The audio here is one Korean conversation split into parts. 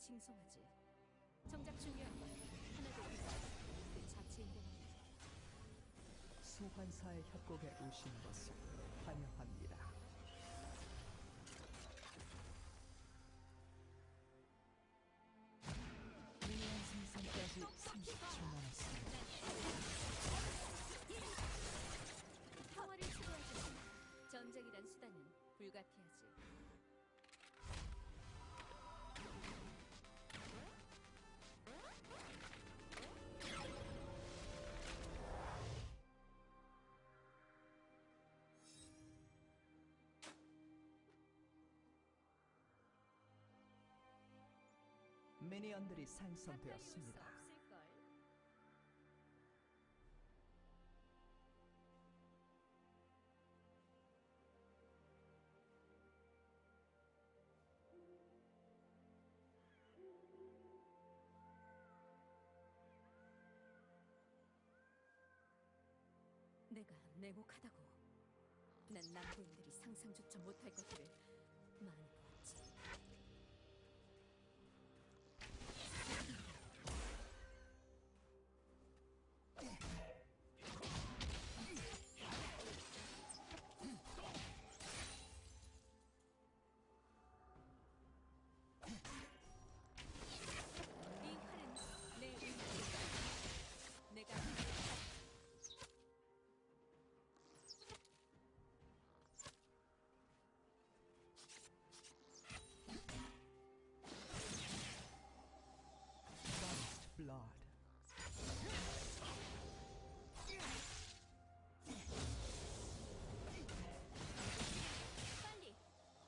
싱숭하지. 정작 중요한 건 하나도 없어. 그 자체인데 말이야. 소환사의 협곡에 오신 것을 환영합니다. 미니언 생성까지 30초 남았습니다. 평화를 추구하지만 전쟁이란 수단은 불가피하지. 미니언들이 가까이 올 수 생성되었습니다. 없을걸? 내가 냉혹하다고. 난 남고인들이 상상조차 못할 것들을 많이 보았지. 이 칼은 내 의지다. 내가 First Blood. 빨리.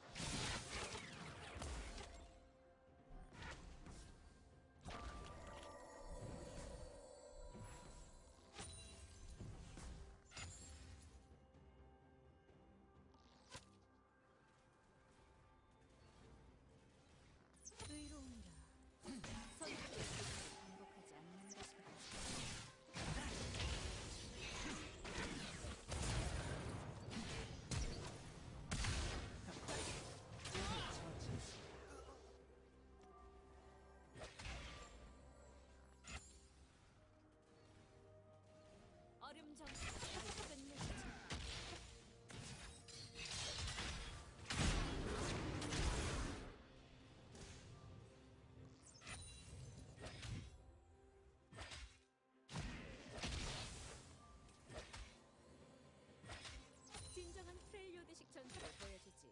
의로운가. 선택의 기술을 반복하지 않는 것인가. 처치했습니다. 얼음 정수가 끝내주지. 진정한 프렐리오드식 전투를 보여주지.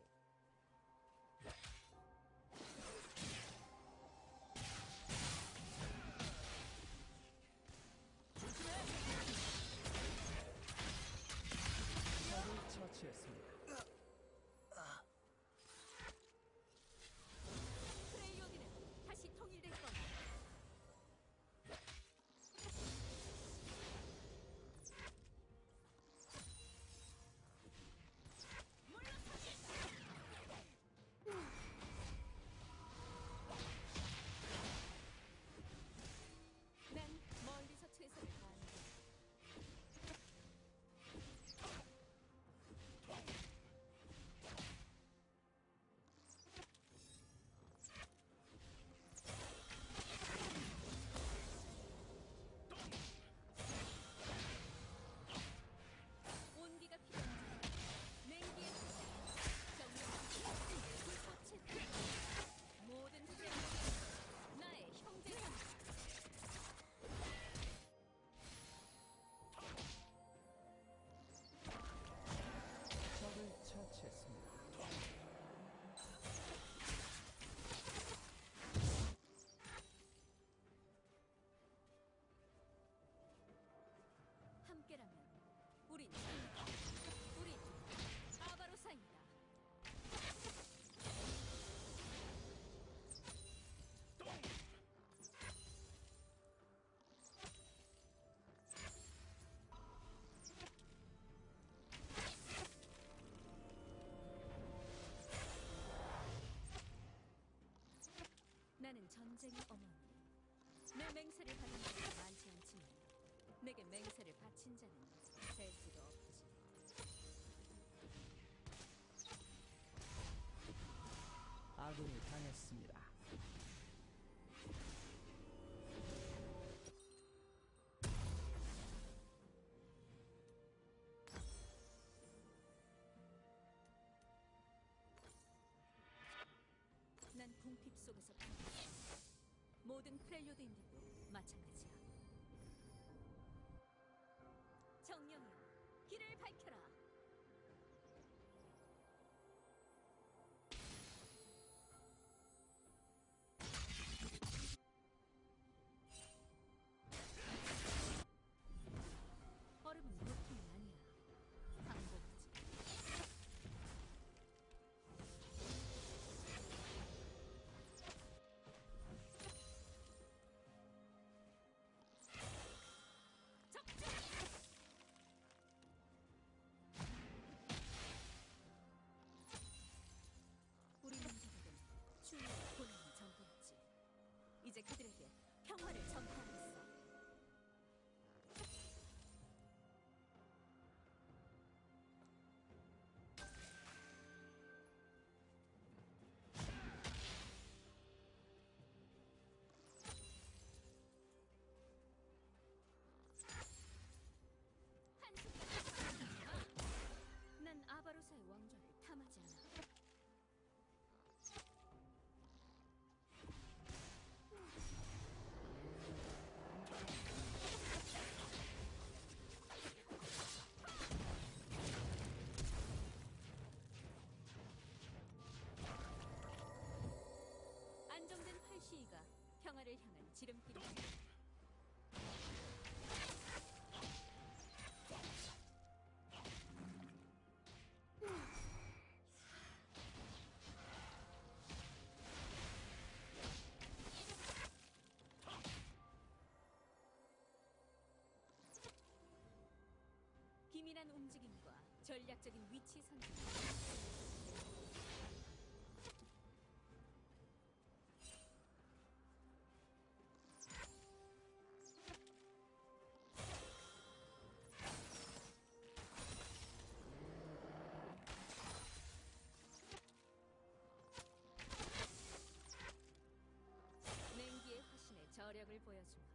적을 처치했습니다. 프렐리오드는 다시 통일될 거야. 난 멀리서 최선을 다한다. 온기가 필요한 냉기의 투쟁, 정령 불꽃의 모든 생명이 나의 형제다. 적을 처치했습니다. 함께라면 우린 아바로사입니다. 나는 전쟁의 어머니. 내 맹세를 받은 자는 많지 않지만 내게 맹세를 바친 자는 셀 수도 없지. 아군이 당했습니다. 궁핍 속에서 태어났어. 모든 프렐류드인들도 마찬가지야. 정령이여, 길을 밝혀라. 얼음은 고통이 아니야. 항복이지. 적중! 우리 민족에겐 추위와 고난이 전부였지. 이제 그들에게 평화를 전파하겠어. 난 아바로사의 왕좌를 탐하지 않아. 안정된 활시위가 평화를 향한 지름길이야. 기민한 움직임과 전략적인 위치 선정. 냉기의 화신의 저력을 보여주마.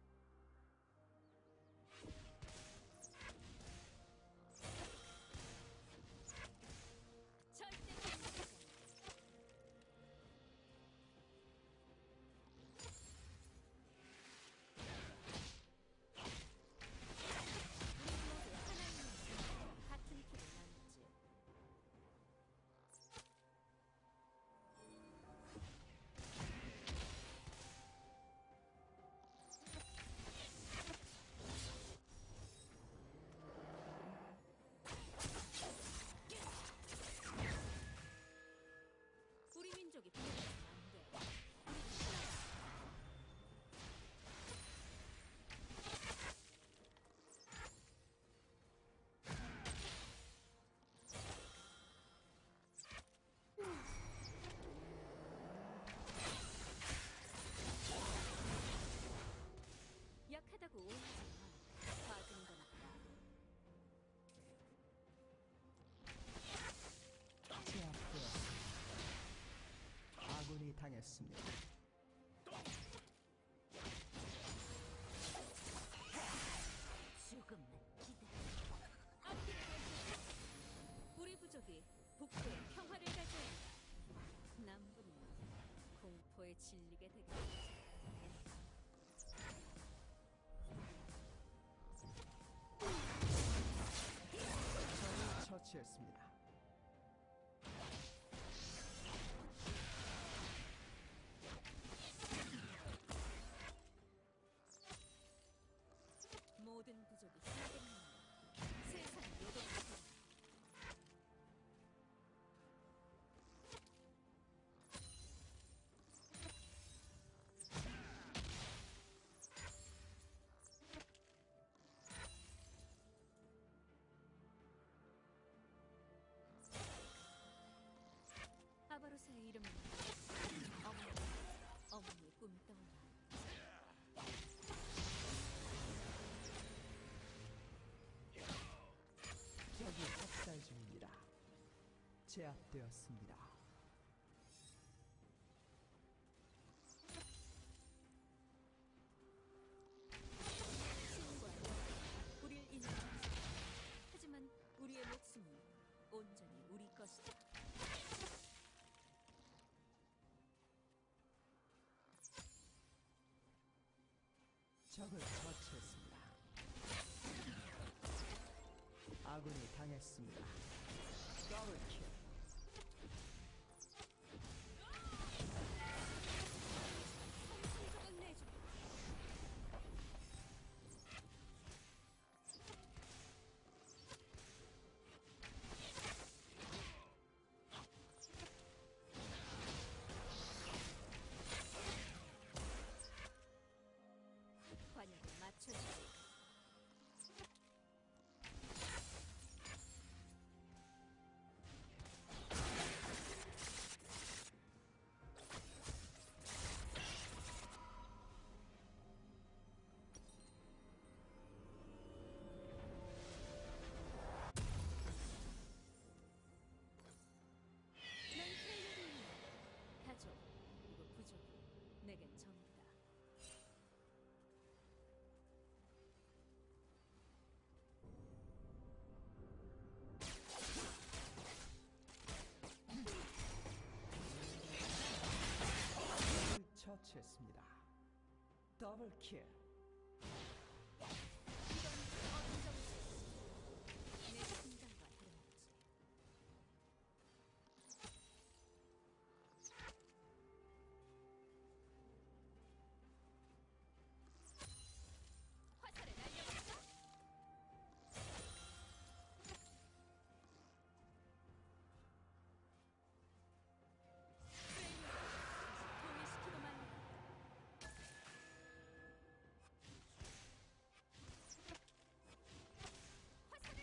절대 포기하지 않아. 우리 모두 하나님의 손으로 같은 길을 나눴지. 우리 민족이 부러지면 안 돼. 우리 하나다. 약하다고 오해하지 마. 봐준 거니까. 제압되었습니다. 아군이 당했습니다. 조금만 기다려. 앞길을 밝혀. 우리 부족이 북부에 평화를 가져야 한다. 남부는 공포에 질리게 되겠지. 적을 처치했습니다. 모든 부족이 하나된 만나 세상을 요동하게. 아바로사의 이름은 어머니의 꿈이 떠올라. 적이 학살 중입니다. 제압되었습니다. 신과 영, 우릴 인정하지. 하지만 우리의 목숨은 온전히 우리 것이다. 적을 처치했습니다. 아군이 당했습니다. 더블킬. 성공적인 내주. 관역을 맞춰주지. 맹세요리 가족 그리고 부족이 내겐 정이다. 적을 처치했습니다. 더블킬. 이건 어정지. 내 심장과 다름없지. 화살을 날려볼까? 동일시키고 말려. 화살을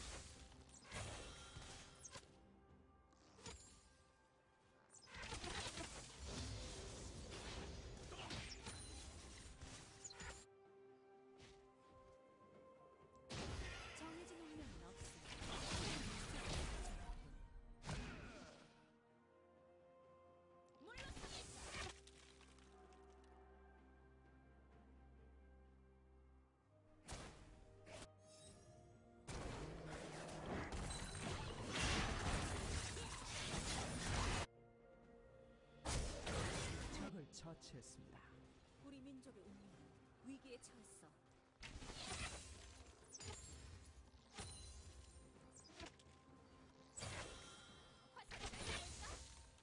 정해진 운명은 없어. 물러서겠다. 적을 처치했습니다. 우리 민족의 운명은 위기에 처했어. 화살을 날려볼까?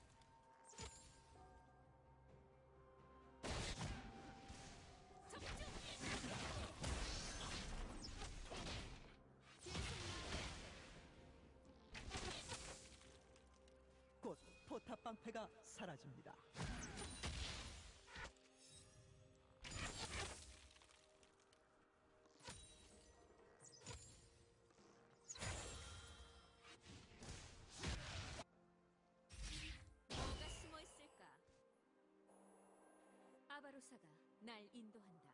적중! 곧 포탑 방패가 사라집니다. 뭐가 숨어 있을까? 아바로사가 날 인도한다.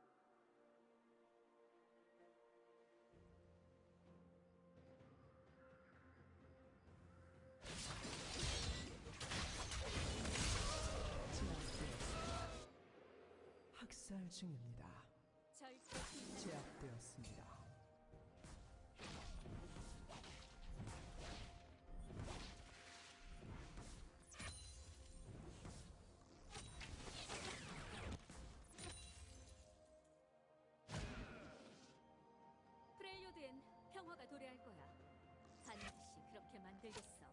제압되었습니다. 학살 중입니다. 절대 빛나지 제압되었습니다. 프렐료드엔 평화가 도래할 거야. 반드시 그렇게 만들겠어.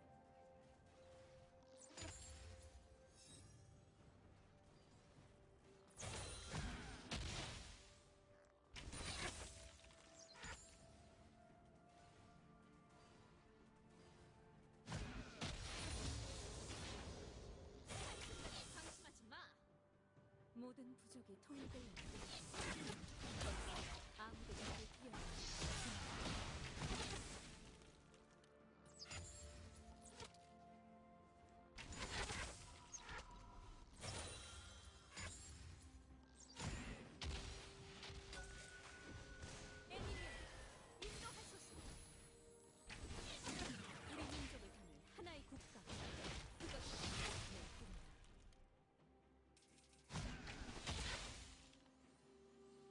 한순간에 방심하지 마. 모든 부족이 통일될 날 아무도 나를 피하지. 에미리아, 인도하소서. 우리 민족을 향해 하나의 국가. 그것이 내 꿈이다.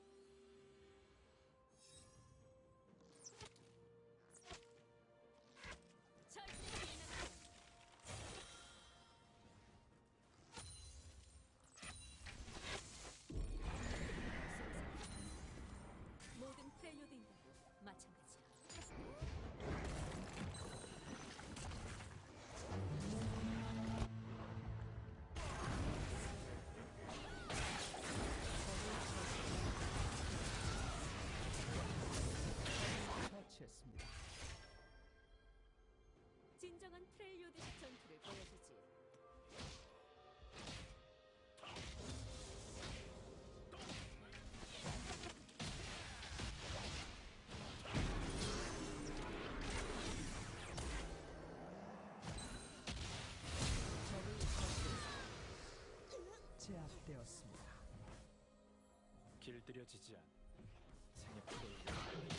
곁들여지지 않은 생의 피를 전투였어.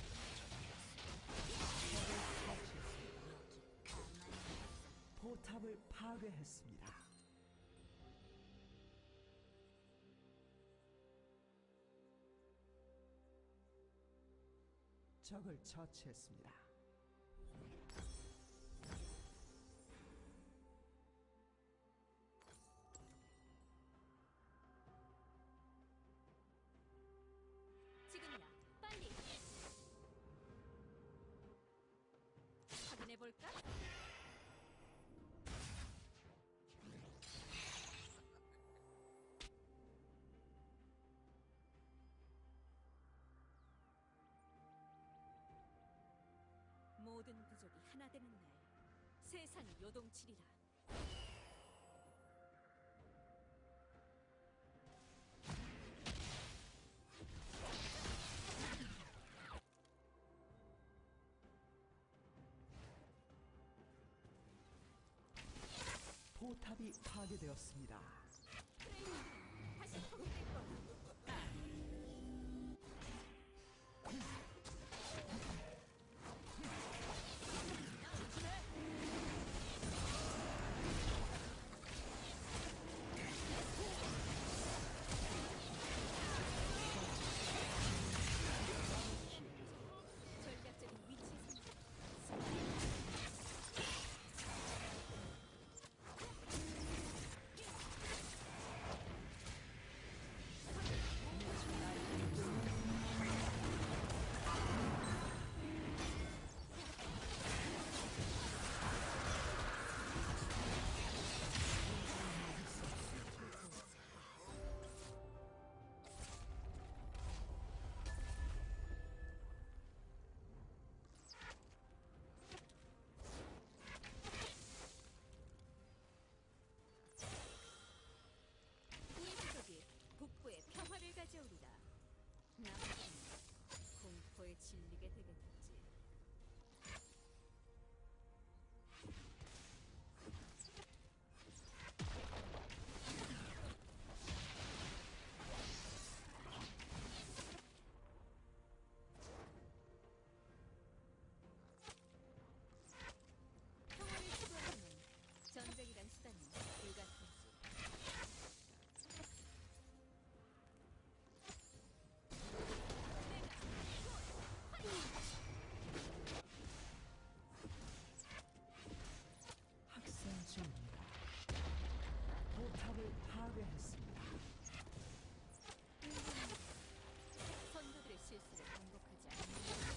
포탑을 파괴했습니다. 적을 처치했습니다. 지금이야. 빨리. 확인해 볼까? 모든 부족이 하나 되는 날, 세상이 요동치리라. 포탑이 파괴되었습니다. 다시 회복될 거야. 전략적인 위치 선택. 우리 부족이 북부의 평화를 가져오리라. 나머지는 공포에 질리게 되겠지. 평화를 추구하려면 전쟁이란 수단은 불가피하지. 학살 중입니다. 포탑을 파괴했습니다. 선조들의 실수를 반복하지 않는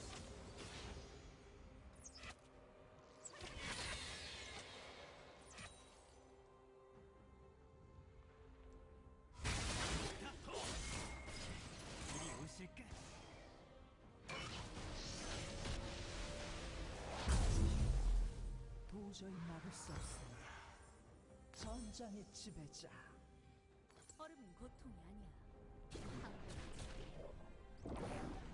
이리 오실까? 도저히 막을 수 없습니다. 전장의 지배자. 얼음은 고통이 아니야. 항복의